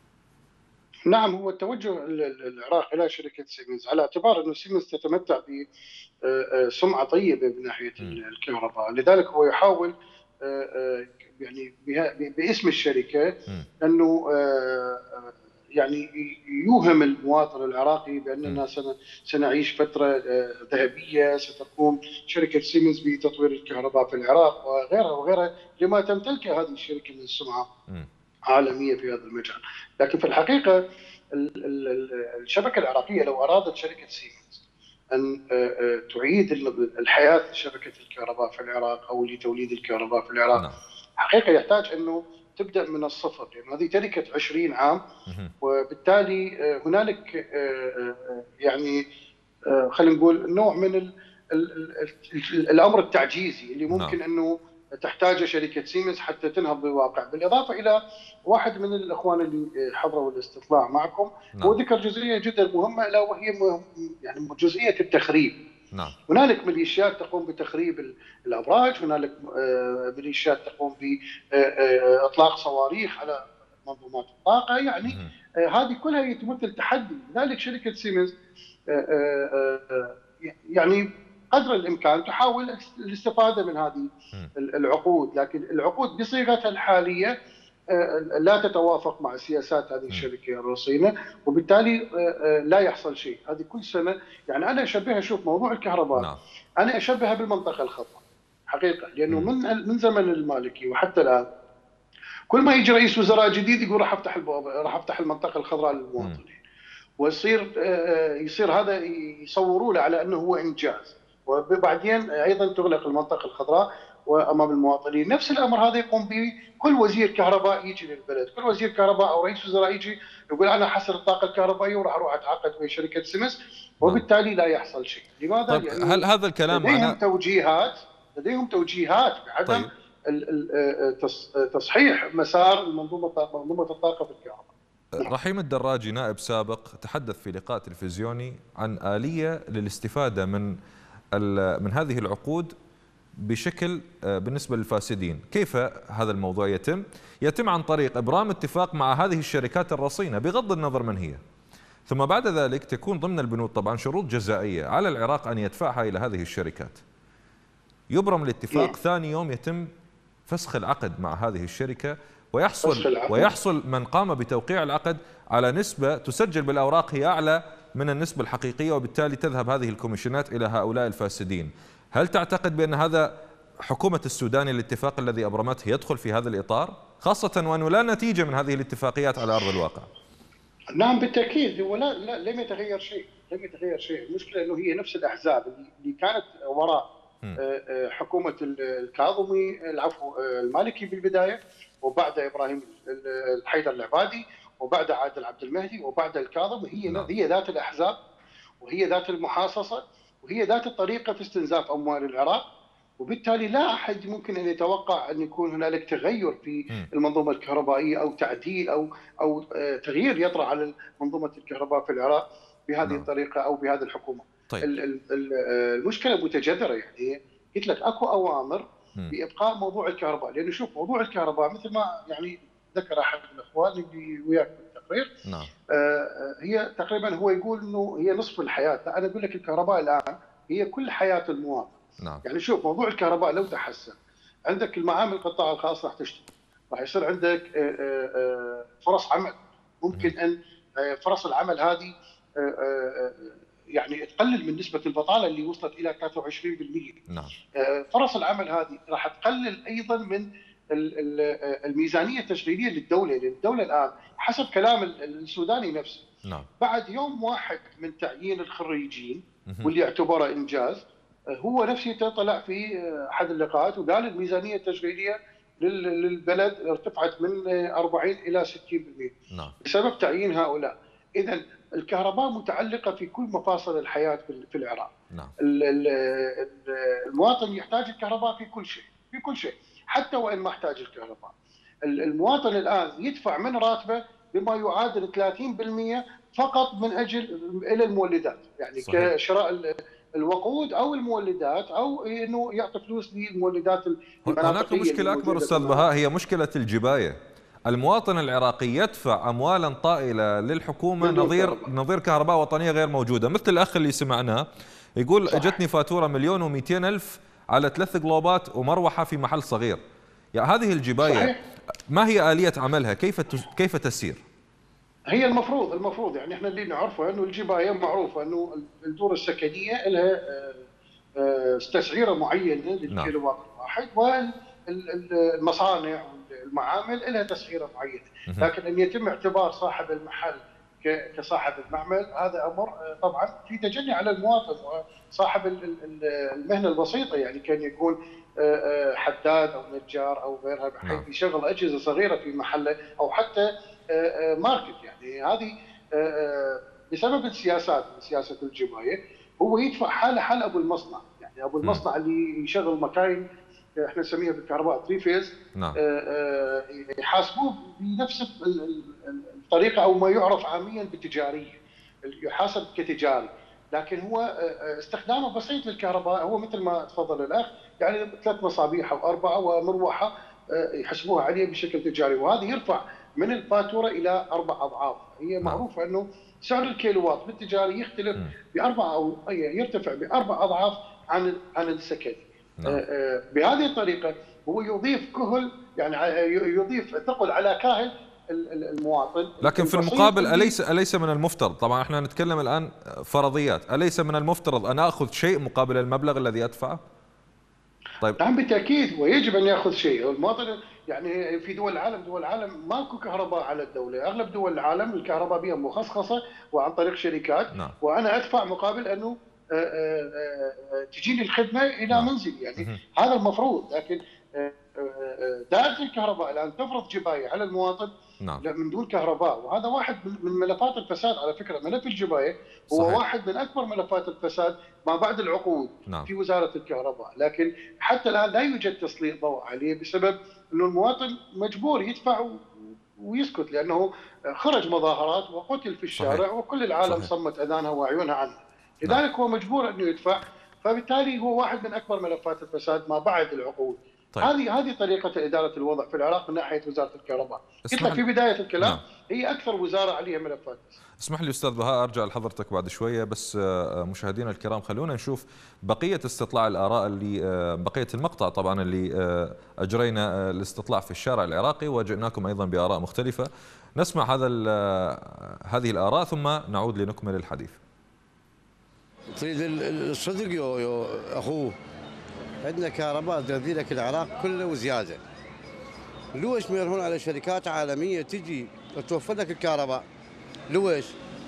Speaker 2: نعم، هو توجه العراق الى شركه سيمنز على اعتبار انه سيمنز تتمتع بسمعه طيبه من ناحيه الكهرباء، لذلك هو يحاول يعني باسم الشركه انه يعني يوهم المواطن العراقي باننا سنعيش فتره ذهبيه، ستقوم شركه سيمنز بتطوير الكهرباء في العراق وغيرها وغيرها لما تمتلكه هذه الشركه من سمعه عالميه في هذا المجال. لكن في الحقيقه الشبكه العراقيه لو ارادت شركه سيمنز ان تعيد الحياه لشبكه الكهرباء في العراق او لتوليد الكهرباء في العراق، حقيقه يحتاج انه تبدا من الصفر، لان يعني هذه تركه عشرين عام، وبالتالي هنالك يعني خلينا نقول نوع من الامر التعجيزي اللي ممكن انه تحتاجه شركه سيمنز حتى تنهض بالواقع. بالاضافه الى واحد من الاخوان اللي حضروا الاستطلاع معكم نعم. وذكر جزئيه جدا مهمه الا وهي يعني جزئيه التخريب. نعم. هنالك ميليشيات تقوم بتخريب الابراج، هنالك ميليشيات تقوم باطلاق صواريخ على منظومات الطاقه، يعني هذه كلها تمثل تحدي. لذلك شركه سيمنز يعني قدر الامكان تحاول الاستفاده من هذه العقود، لكن العقود بصيغتها الحاليه لا تتوافق مع سياسات هذه الشركه الروسيه، وبالتالي لا يحصل شيء. هذه كل سنه يعني انا اشبهها، شوف موضوع الكهرباء نعم. انا اشبهها بالمنطقه الخضراء حقيقه، لانه من من زمن المالكي وحتى الان كل ما يجي رئيس وزراء جديد يقول راح افتح راح افتح المنطقه الخضراء للمواطنين، ويصير يصير هذا يصوروا له على انه هو انجاز، وبعدين ايضا تغلق المنطقه الخضراء وامام المواطنين. نفس الامر هذا يقوم به كل وزير كهرباء يجي للبلد، كل وزير كهرباء او رئيس وزراء يجي يقول انا حصر الطاقه الكهربائيه وراح اروح اتعاقد مع شركه سيمنز، وبالتالي لا يحصل شيء. لماذا؟
Speaker 1: طيب يعني هل هذا الكلام
Speaker 2: لديهم معناه توجيهات لديهم توجيهات بعدم طيب. تصحيح مسار منظومه منظومه الطاقه في الكهرباء.
Speaker 1: رحيم الدراجي نائب سابق تحدث في لقاء تلفزيوني عن آلية للاستفادة من من هذه العقود بشكل بالنسبة للفاسدين. كيف هذا الموضوع يتم؟ يتم عن طريق إبرام اتفاق مع هذه الشركات الرصينة بغض النظر من هي، ثم بعد ذلك تكون ضمن البنود طبعا شروط جزائية على العراق أن يدفعها إلى هذه الشركات. يبرم الاتفاق، ثاني يوم يتم فسخ العقد مع هذه الشركة، ويحصل ويحصل من قام بتوقيع العقد على نسبة تسجل بالأوراق هي أعلى من النسبة الحقيقية، وبالتالي تذهب هذه الكوميشنات إلى هؤلاء الفاسدين. هل تعتقد بأن هذا حكومة السوداني الاتفاق الذي أبرمته يدخل في هذا الإطار، خاصة وأنه لا نتيجة من هذه الاتفاقيات على أرض الواقع؟
Speaker 2: نعم بالتأكيد، ولا لا لم يتغير شيء، لم يتغير شيء. المشكلة أنه هي نفس الأحزاب اللي كانت وراء حكومة الكاظمي العفو المالكي بالبداية، وبعد إبراهيم الحيدر العبادي، وبعد عادل عبد المهدي، وبعد الكاظمي. هي نعم. هي ذات الأحزاب، وهي ذات المحاصصة، وهي ذات الطريقة في استنزاف أموال العراق، وبالتالي لا أحد ممكن أن يتوقع أن يكون هنالك تغير في المنظومة الكهربائية أو تعديل أو أو تغيير يطرأ على منظومة الكهرباء في العراق بهذه نعم. الطريقة أو بهذه الحكومة. طيب. المشكلة متجذرة، يعني قلت لك أكو أوامر بإبقاء موضوع الكهرباء، لأنه شوف موضوع الكهرباء مثل ما يعني ذكر أحد الأخوان اللي وياك بالتقرير نعم. آه هي تقريبا هو يقول إنه هي نصف الحياة. لا أنا أقول لك الكهرباء الآن هي كل حياة المواطن نعم. يعني شوف موضوع الكهرباء لو تحسن، عندك المعامل القطاع الخاص راح تشتغل، راح يصير عندك آه آه فرص عمل، ممكن أن آه فرص العمل هذه آه آه يعني تقلل من نسبة البطالة اللي وصلت إلى ثلاثة وعشرين بالمئة نعم. آه فرص العمل هذه راح تقلل أيضا من الميزانية التشغيلية للدولة، لأن الدولة الآن حسب كلام السوداني نفسه نعم. بعد يوم واحد من تعيين الخريجين واللي اعتبره إنجاز، هو نفسه طلع في أحد اللقاءات وقال الميزانية التشغيلية للبلد ارتفعت من أربعين إلى ستين بالمئة نعم. بسبب تعيين هؤلاء. إذن الكهرباء متعلقة في كل مفاصل الحياة في العراق نعم. المواطن يحتاج الكهرباء في كل شيء، في كل شيء حتى وإن ما احتاج الكهرباء. المواطن الآن يدفع من راتبه بما يعادل ثلاثين بالمئة فقط من أجل إلى المولدات، يعني صحيح. كشراء الوقود أو المولدات أو إنه يعطي فلوس للمولدات.
Speaker 1: هناك مشكلة أكبر أستاذ بهاء، هي مشكلة الجباية. المواطن العراقي يدفع أموالا طائلة للحكومة نظير نظير كهرباء وطنية غير موجودة، مثل الأخ اللي سمعناه يقول صح. اجتني فاتورة مليون ومئتين ألف على ثلاث جلوبات ومروحة في محل صغير. يعني هذه الجباية صحيح. ما هي آلية عملها؟ كيف كيف تسير؟
Speaker 2: هي المفروض المفروض يعني احنا اللي نعرفه انه الجباية معروفه انه الدور السكنية لها تسعيرة معينة للكيلو واط الواحد، والمصانع والمعامل لها تسعيرة معينة، لكن ان يتم اعتبار صاحب المحل كصاحب المعمل هذا امر طبعا في تجني على المواطن وصاحب المهنه البسيطه، يعني كان يكون حداد او نجار او غيرها بحيث يشغل اجهزه صغيره في محله او حتى ماركت. يعني هذه بسبب السياسات سياسه الجبايه هو يدفع حاله حال ابو المصنع، يعني ابو المصنع اللي يشغل مكاين احنا نسميها بالكهرباء ثري فيز نعم. يحاسبوه بنفس الطريقه او ما يعرف عاميا بالتجاريه، يحاسب كتجاري، لكن هو استخدامه بسيط للكهرباء. هو مثل ما تفضل الاخ يعني ثلاث مصابيح او اربعه ومروحه يحسبوها عليه بشكل تجاري، وهذا يرفع من الفاتوره الى اربع اضعاف. هي معروفه انه سعر الكيلووات بالتجاري يختلف باربع او يرتفع باربع اضعاف عن عن السكني. نعم. بهذه الطريقه هو يضيف كهل، يعني يضيف ثقل على كاهل المواطن.
Speaker 1: لكن في المقابل أليس أليس من المفترض، طبعا احنا نتكلم الآن فرضيات، أليس من المفترض أن آخذ شيء مقابل المبلغ الذي أدفعه؟
Speaker 2: طيب نعم بالتأكيد، ويجب أن يأخذ شيء. المواطن يعني في دول العالم دول العالم ماكو كهرباء على الدولة، أغلب دول العالم الكهرباء بها مخصصة وعن طريق شركات. نعم. وأنا أدفع مقابل أنه تجيني الخدمة إلى نعم. منزلي، يعني هذا المفروض. لكن دائرة الكهرباء الآن تفرض جباية على المواطن نعم. من دون كهرباء، وهذا واحد من ملفات الفساد على فكرة. ملف الجباية هو صحيح. واحد من أكبر ملفات الفساد ما بعد العقود نعم. في وزارة الكهرباء. لكن حتى الآن لا يوجد تسليط ضوء عليه بسبب أنه المواطن مجبور يدفع ويسكت، لأنه خرج مظاهرات وقتل في الشارع صحيح. وكل العالم صحيح. صمت أذانها وعيونها عنه، لذلك نعم. هو مجبور أنه يدفع. فبالتالي هو واحد من أكبر ملفات الفساد ما بعد العقود. طيب. هذه هذه طريقة إدارة الوضع في العراق من ناحية وزارة الكهرباء. قلت لك في بداية الكلام نعم. هي أكثر وزارة عليها ملفات.
Speaker 1: اسمح لي أستاذ بهاء أرجع لحضرتك بعد شوية، بس مشاهدينا الكرام خلونا نشوف بقية استطلاع الآراء اللي بقية المقطع طبعا اللي أجرينا الاستطلاع في الشارع العراقي، وجئناكم أيضا بآراء مختلفة. نسمع هذا هذه الآراء ثم نعود لنكمل الحديث.
Speaker 9: تريد الصدق يو, يو أخوه، عندنا كهرباء تغذي لك العراق كله وزياده. لويش ما يروحون على شركات عالميه تجي توفر لك الكهرباء؟ لويش؟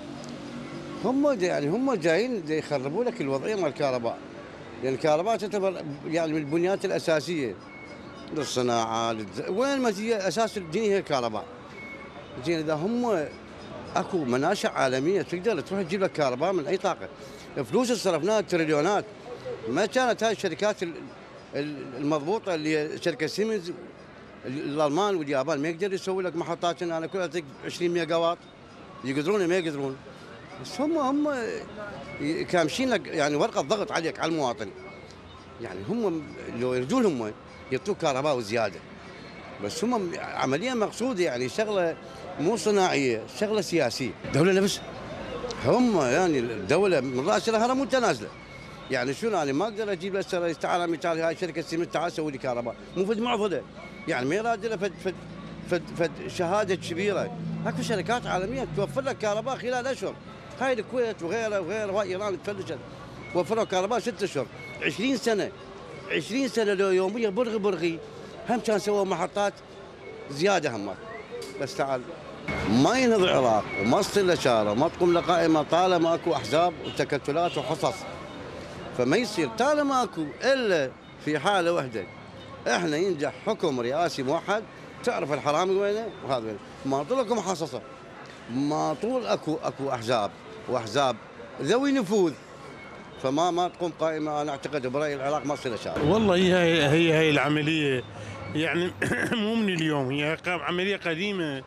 Speaker 9: هم يعني هم جايين يخربوا لك الوضعيه مال الكهرباء، لان يعني الكهرباء تعتبر يعني من البنيات الاساسيه للصناعه للز... وين ما تجي اساس الدنيا هي الكهرباء. زين اذا هم اكو مناشئ عالميه تقدر تروح تجيب لك كهرباء من اي طاقه. الفلوس اللي صرفناها تريليونات، ما كانت هاي الشركات المضبوطه اللي هي شركه سيمنز الالمان واليابان ما يقدر يسوي لك محطات. انا كلها عشرين ميجا واط يقدرون ما يقدرون، بس هم هم كامشين لك يعني ورقه ضغط عليك على المواطن. يعني هم لو يرجون هم يعطوك كهرباء وزياده، بس هم عمليه مقصوده، يعني شغله مو صناعيه، شغله سياسيه. الدوله نفسها هم يعني الدوله من راس لها مو متنازله. يعني شنو انا ما اقدر اجيب له تعال مثال هاي شركه سيمنت تعال سوي لي كهرباء، مو فد معضله، يعني ما يراد له فد فد فد, فد شهاده كبيره. اكو شركات عالميه توفر لك كهرباء خلال اشهر. هاي الكويت وغيرها وغيرها وايران تفلشت وفروا كهرباء ست اشهر. عشرين سنه عشرين سنه لو يوميا برغي برغي هم كان سووا محطات زياده همات. بس تعال ما ينهض العراق وما تصير له شارع وما تقوم له قائمه طالما اكو احزاب وتكتلات وحصص. فما يصير طالما اكو الا في حاله واحده، احنا ينجح حكم رئاسي موحد تعرف الحرامي وينه وهذا وينه. ما طول اكو محصصه، ما طول اكو اكو احزاب واحزاب ذوي نفوذ، فما ما تقوم قائمه. انا اعتقد برايي العراق ما تصير له شارع.
Speaker 10: والله هي هي هي العمليه يعني مو من اليوم، هي عمليه قديمه.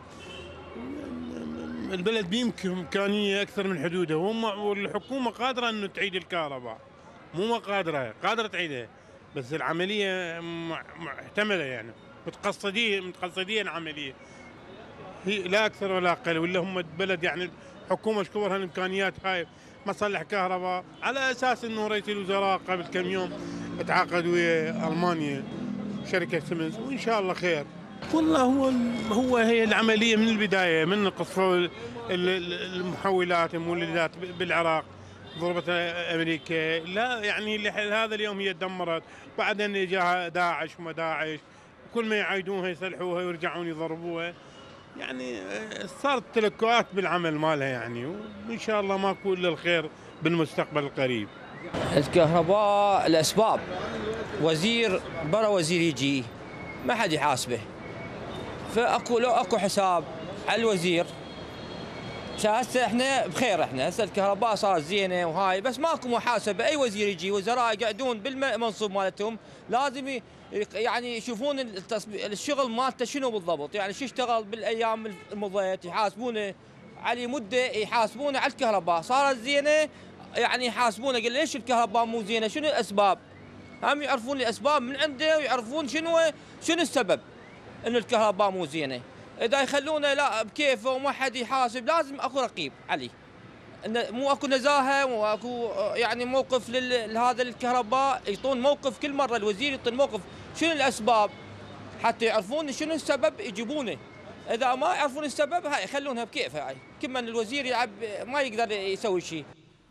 Speaker 10: البلد بيمكن امكانيه اكثر من حدوده، والحكومه قادره انه تعيد الكهرباء، مو ما قادره، قادره تعيدها، بس العمليه محتمله يعني متقصدين متقصدين عمليه هي لا اكثر ولا اقل. ولا هم البلد يعني الحكومه اشكرها الامكانيات هاي مصلح كهرباء، على اساس انه رئيس الوزراء قبل كم يوم تعاقد ويا المانيا شركه سيمنز، وان شاء الله خير. والله هو هو هي العمليه من البدايه، من قصفوا المحولات المولدات بالعراق ضربت امريكا، لا يعني هذا اليوم هي دمرت، بعدين جاها داعش وما داعش، كل ما يعايدوها يصلحوها ويرجعون يضربوها. يعني صارت تلكؤات بالعمل مالها يعني، وان شاء الله ماكو الا الخير بالمستقبل القريب.
Speaker 11: الكهرباء الاسباب، وزير برا وزير يجي ما حد يحاسبه، فاكو لو اكو حساب على الوزير. هسه احنا بخير، احنا هسه الكهرباء صارت زينه وهاي، بس ماكو محاسبه. اي وزير يجي وزراء يقعدون بالمنصب مالتهم لازم يعني يشوفون الشغل مالته شنو بالضبط، يعني شو اشتغل بالايام المضيت، يحاسبونه على مده، يحاسبونه على الكهرباء صارت زينه يعني يحاسبونه. قال ليش الكهرباء مو زينه؟ شنو الاسباب؟ هم يعرفون الاسباب من عنده ويعرفون شنو شنو السبب انه الكهرباء مو زينه. اذا يخلونه لا بكيفه وما حد يحاسب، لازم اكو رقيب عليه، انه مو اكو نزاهه، مو اكو يعني موقف لهذا الكهرباء. يعطون موقف كل مره، الوزير يعطي موقف شنو الاسباب حتى يعرفون شنو السبب يجيبونه. اذا ما يعرفون السبب هاي يخلونها بكيفها، هاي كل من الوزير يلعب ما يقدر يسوي شيء.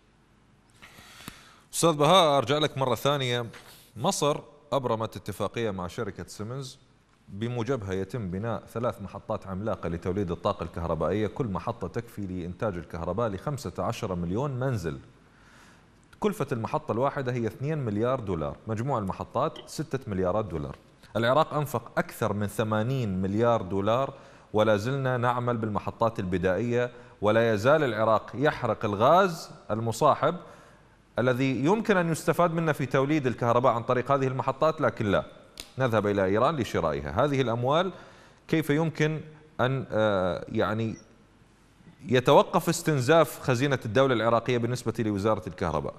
Speaker 1: استاذ بهاء ارجع لك مره ثانيه. مصر ابرمت اتفاقيه مع شركه سيمنز بموجبها يتم بناء ثلاث محطات عملاقه لتوليد الطاقه الكهربائيه، كل محطه تكفي لانتاج الكهرباء ل خمسة عشر مليون منزل. كلفه المحطه الواحده هي اثنين مليار دولار، مجموع المحطات ستة مليارات دولار. العراق انفق اكثر من ثمانين مليار دولار ولا زلنا نعمل بالمحطات البدائيه، ولا يزال العراق يحرق الغاز المصاحب الذي يمكن أن يستفاد منه في توليد الكهرباء عن طريق هذه المحطات، لكن لا، نذهب إلى إيران لشرائها. هذه الأموال كيف يمكن أن يعني يتوقف استنزاف خزينة الدولة العراقية بالنسبة لوزارة الكهرباء؟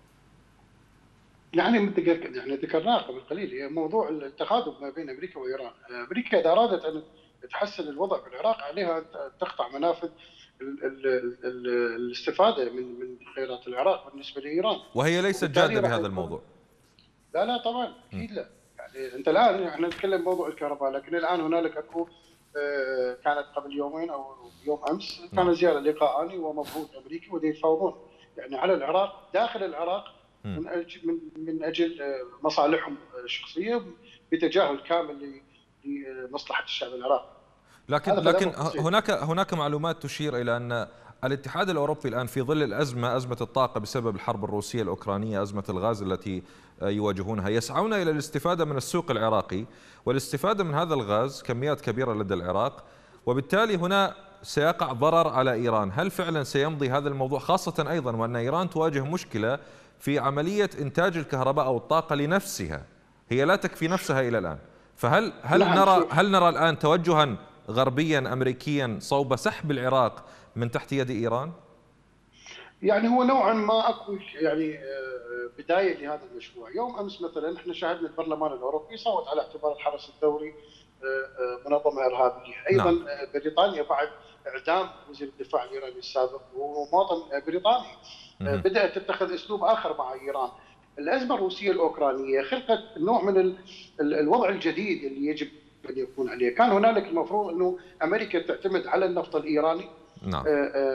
Speaker 2: يعني يعني ذكرناه قبل قليل، هي موضوع التخاذل ما بين أمريكا وإيران. أمريكا إذا أرادت أن تحسن الوضع في العراق عليها أن تقطع منافذ ال ال ال الاستفاده من من خيرات العراق بالنسبه لايران،
Speaker 1: وهي ليست جاده بهذا الموضوع.
Speaker 2: لا لا طبعا اكيد لا. يعني انت الان احنا نتكلم موضوع الكهرباء، لكن الان هنالك اكو آه كانت قبل يومين او يوم امس كان زياره لقاءاني ومبعوث امريكي ودي يتفاوضون يعني على العراق داخل العراق م. من اجل من, من اجل مصالحهم الشخصيه بتجاهل كامل لمصلحه الشعب العراقي.
Speaker 1: لكن لكن هناك هناك معلومات تشير الى ان الاتحاد الاوروبي الان في ظل الازمه، ازمه الطاقه بسبب الحرب الروسيه الاوكرانيه، ازمه الغاز التي يواجهونها، يسعون الى الاستفاده من السوق العراقي والاستفاده من هذا الغاز كميات كبيره لدى العراق، وبالتالي هنا سيقع ضرر على ايران. هل فعلا سيمضي هذا الموضوع، خاصه ايضا وان ايران تواجه مشكله في عمليه انتاج الكهرباء او الطاقه لنفسها، هي لا تكفي نفسها الى الان، فهل هل نرى هل نرى الان توجها غربيا امريكيا صوب سحب العراق من تحت يد ايران؟
Speaker 2: يعني هو نوعا ما اكو يعني بدايه لهذا المشروع. يوم امس مثلا احنا شاهدنا البرلمان الاوروبي صوت على اعتبار الحرس الثوري منظمه ارهابيه، ايضا نعم. بريطانيا بعد اعدام وزير الدفاع الايراني السابق وهو مواطن بريطاني بدات تتخذ اسلوب اخر مع ايران. الازمه الروسيه الاوكرانيه خلقت نوع من الوضع الجديد اللي يجب أن يكون عليه. كان هنالك المفروض أنه أمريكا تعتمد على النفط الإيراني،
Speaker 1: نعم.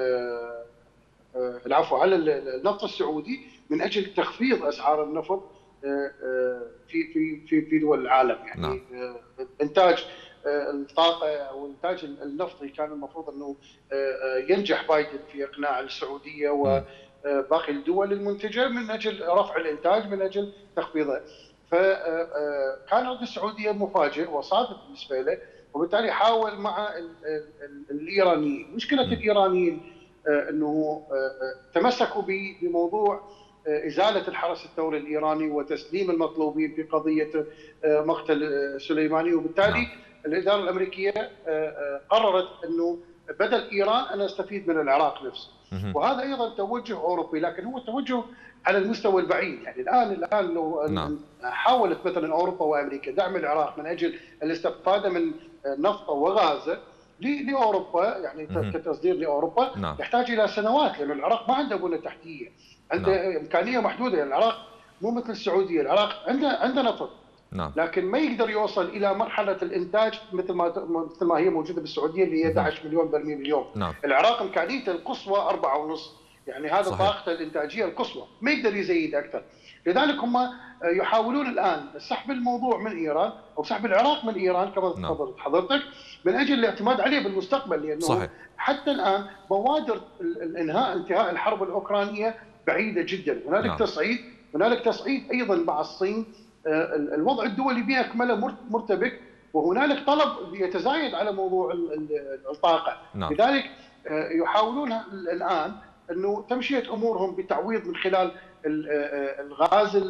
Speaker 2: العفو على النفط السعودي من أجل تخفيض أسعار النفط في في في في دول العالم. يعني نعم. إنتاج الطاقة أو إنتاج النفطي كان المفروض أنه ينجح بايدن في إقناع السعودية وباقي الدول المنتجة من أجل رفع الإنتاج من أجل تخفيضه. فكان رد السعوديه مفاجئ وصادق بالنسبه له، وبالتالي حاول مع الايرانيين. مشكله الايرانيين انه تمسكوا بموضوع ازاله الحرس الثوري الايراني وتسليم المطلوبين في قضيه مقتل سليماني، وبالتالي الاداره الامريكيه قررت انه بدل ايران انا استفيد من العراق نفسه. وهذا ايضا توجه اوروبي، لكن هو توجه على المستوى البعيد. يعني الان الان لو نعم. حاولت مثلا اوروبا وامريكا دعم العراق من اجل الاستفاده من نفطه وغازه لاوروبا، يعني كتصدير لاوروبا، نعم. يحتاج الى سنوات، لان العراق ما عنده بنيه تحتيه، عنده نعم. امكانيه محدوده. يعني العراق مو مثل السعوديه، العراق عنده عنده نفط،
Speaker 1: نعم.
Speaker 2: لكن ما يقدر يوصل الى مرحله الانتاج مثل ما مثل ما هي موجوده بالسعوديه اللي هي احد عشر مليون برميل اليوم.
Speaker 1: نعم.
Speaker 2: العراق امكانيته القصوى أربعة ونص، يعني هذا طاقته الانتاجيه القصوى، ما يقدر يزيد اكثر. لذلك هم يحاولون الان سحب الموضوع من ايران او سحب العراق من ايران كما تفضلت حضرتك من اجل الاعتماد عليه بالمستقبل، لانه صحيح. حتى الان بوادر الانهاء انتهاء الحرب الاوكرانيه بعيده جدا. هنالك نعم. تصعيد هنالك تصعيد ايضا مع الصين. الوضع الدولي باكمله مرتبك، وهنالك طلب يتزايد على موضوع الطاقه. نعم. لذلك يحاولون الان انه تمشيه امورهم بتعويض من خلال الغاز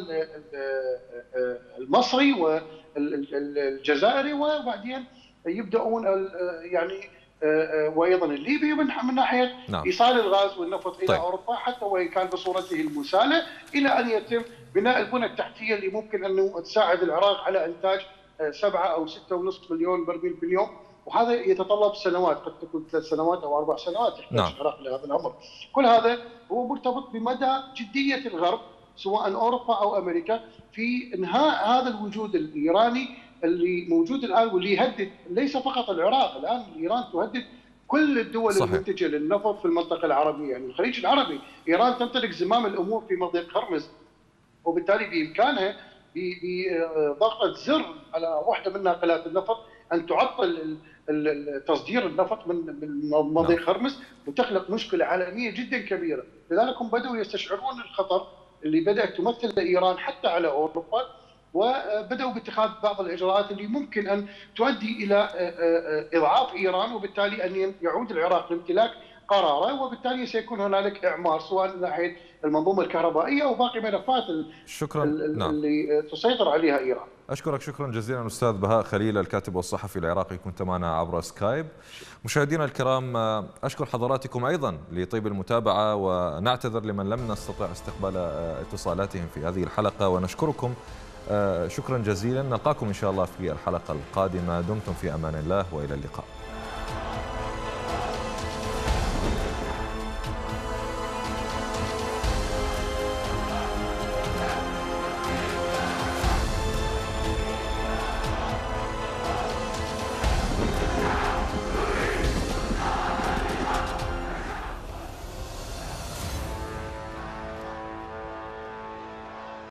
Speaker 2: المصري والجزائري، وبعدين يبداون يعني وايضا الليبي من ناحيه نعم. ايصال الغاز والنفط الى طيب. اوروبا، حتى وان كان بصورته المساله، الى ان يتم بناء البنى التحتيه اللي ممكن انه تساعد العراق على انتاج سبعة او ستة ونصف مليون برميل باليوم، وهذا يتطلب سنوات، قد تكون ثلاث سنوات او اربع سنوات يحتاج نعم. العراق لهذا الامر. كل هذا هو مرتبط بمدى جديه الغرب سواء اوروبا او امريكا في انهاء هذا الوجود الايراني اللي موجود الان واللي يهدد ليس فقط العراق، الان ايران تهدد كل الدول صحيح. المنتجه للنفط في المنطقه العربيه، يعني الخليج العربي، ايران تمتلك زمام الامور في مضيق هرمز، وبالتالي بامكانها بضغطه زر على واحده من ناقلات النفط ان تعطل تصدير النفط من مضيق هرمز وتخلق مشكله عالميه جدا كبيره، لذلك هم بداوا يستشعرون الخطر اللي بدات تمثل ايران حتى على اوروبا، وبداوا باتخاذ بعض الاجراءات اللي ممكن ان تؤدي الى اضعاف ايران، وبالتالي ان يعود العراق لامتلاك قراره، وبالتالي سيكون هنالك اعمار سواء من ناحيه المنظومه الكهربائيه او باقي ملفات
Speaker 1: شكرا نعم.
Speaker 2: اللي تسيطر عليها ايران.
Speaker 1: اشكرك شكرا جزيلا استاذ بهاء خليل الكاتب والصحفي العراقي، كنت معنا عبر سكايب. مشاهدينا الكرام اشكر حضراتكم ايضا لطيب المتابعه، ونعتذر لمن لم نستطع استقبال اتصالاتهم في هذه الحلقه، ونشكركم شكرا جزيلا. نلقاكم ان شاء الله في الحلقه القادمه، دمتم في امان الله والى اللقاء.